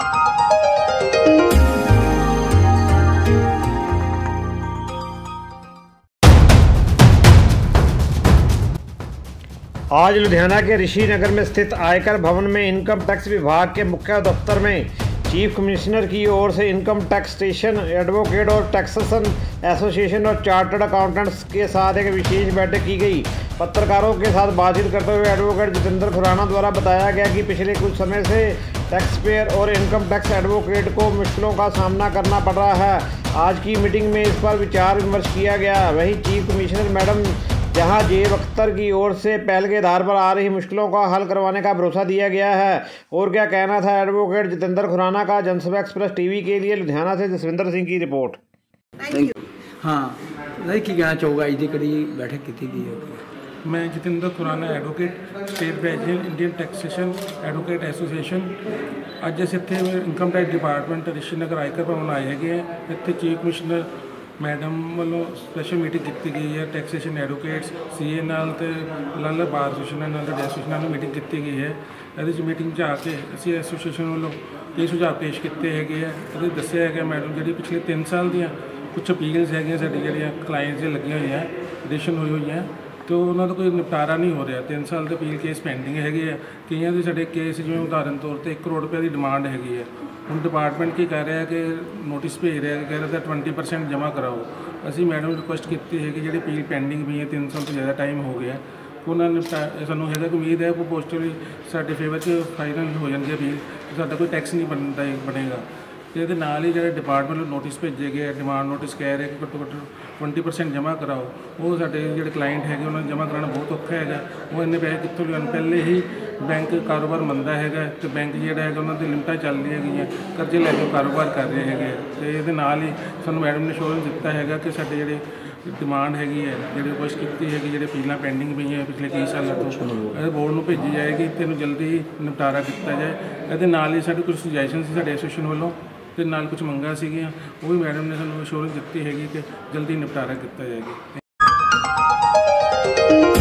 आज लुधियाना के ऋषि नगर में स्थित आयकर भवन में इनकम टैक्स विभाग के मुख्य दफ्तर में चीफ कमिश्नर की ओर से इनकम टैक्सेशन एडवोकेट और टैक्सेशन एसोसिएशन और चार्टर्ड अकाउंटेंट्स के साथ एक विशेष बैठक की गई। पत्रकारों के साथ बातचीत करते हुए एडवोकेट जितेंद्र खुराना द्वारा बताया गया कि पिछले कुछ समय से टैक्स पेयर और इनकम टैक्स एडवोकेट को मुश्किलों का सामना करना पड़ रहा है। आज की मीटिंग में इस पर विचार विमर्श किया गया। वहीं चीफ कमिश्नर मैडम जहां जेब अख्तर की ओर से पहल के आधार पर आ रही मुश्किलों का हल करवाने का भरोसा दिया गया है। और क्या कहना था एडवोकेट जितेंद्र खुराना का। जनसभा एक्सप्रेस टीवी के लिए लुधियाना से जसविंदर सिंह की रिपोर्ट। हाँ नहीं की कहना चाहूँगा जी कड़ी बैठक की गई है। मैं Jitendra Khurana advocate state president Indian taxation advocate association अज अस इतने income tax department Rishi Nagar आयकर भवन आए है। इतने चीफ कमिश्नर मैडम वालों स्पैशल मीटिंग की गई है। टैक्सेशन एडवोकेट्स सीए नाल अलग बार एसोसीएशन एसोसीएशन मीटिंग की गई है। ये मीटिंग आके असी एसोसीएशन वालों कई सुझाव पेश किए है। दसिया है मैडम जी पिछले 3 साल दी कुछ अपील्स है साड़ी क्लाइंट्स लगी हुई हैं एडिशन हुई हैं तो उन्होंने कोई निपटारा नहीं हो रहा। 3 साल के अपील केस पेंडिंग है। कई के साढ़े केस जिवें उदाहरण तौर पर 1 करोड़ रुपये की डिमांड हैगी है। हम डिपार्टमेंट की कह रहा है कि नोटिस भेज रहा है, कह रहा था 20% जमा कराओ। असी मैडम रिक्वेस्ट की है कि जी अपील पेंडिंग भी है 3 साल तो ज़्यादा टाइम हो गया उन्होंने सूँ है कि उम्मीद है कोई पोस्टल साढ़े फेवर च फाइनल हो जाएगी अपील साडा कोई टैक्स नहीं बनेगा। ये ही जो डिपार्टमेंट नोटिस भेजे गए डिमांड नोटिस कह रहे कि घट्टो घट्ट 20% जमा कराओ। वो साढ़े जो क्लाइंट है उन्होंने जमा कराना बहुत औखा है। वो इन्ने पैसे कितों लिया पहले ही बैंक कारोबार मंदा है तो बैंक जोड़ा है उन्होंने लिमिटा चल रही है कर्जे लैके कारोबार कर रहे हैं। तो ये सूँ मैडम ने श्योरेंस दिता है कि साढ़े जोड़े डिमांड हैगी है जी रिक्वेस्ट की है जो अपीलें पेंडिंग पई हैं पिछले कई सालों तो बोर्ड में भेजी जाएगी तो जल्दी निपटारा किया जाए। ये साढ़े कुछ सुजैशन से साढ़े एसोसीएशन वालों तो नाल कुछ मंगा सीगियां वो भी मैडम ने सूँ एश्योरेंस दी है कि जल्दी निपटारा किया जाएगी।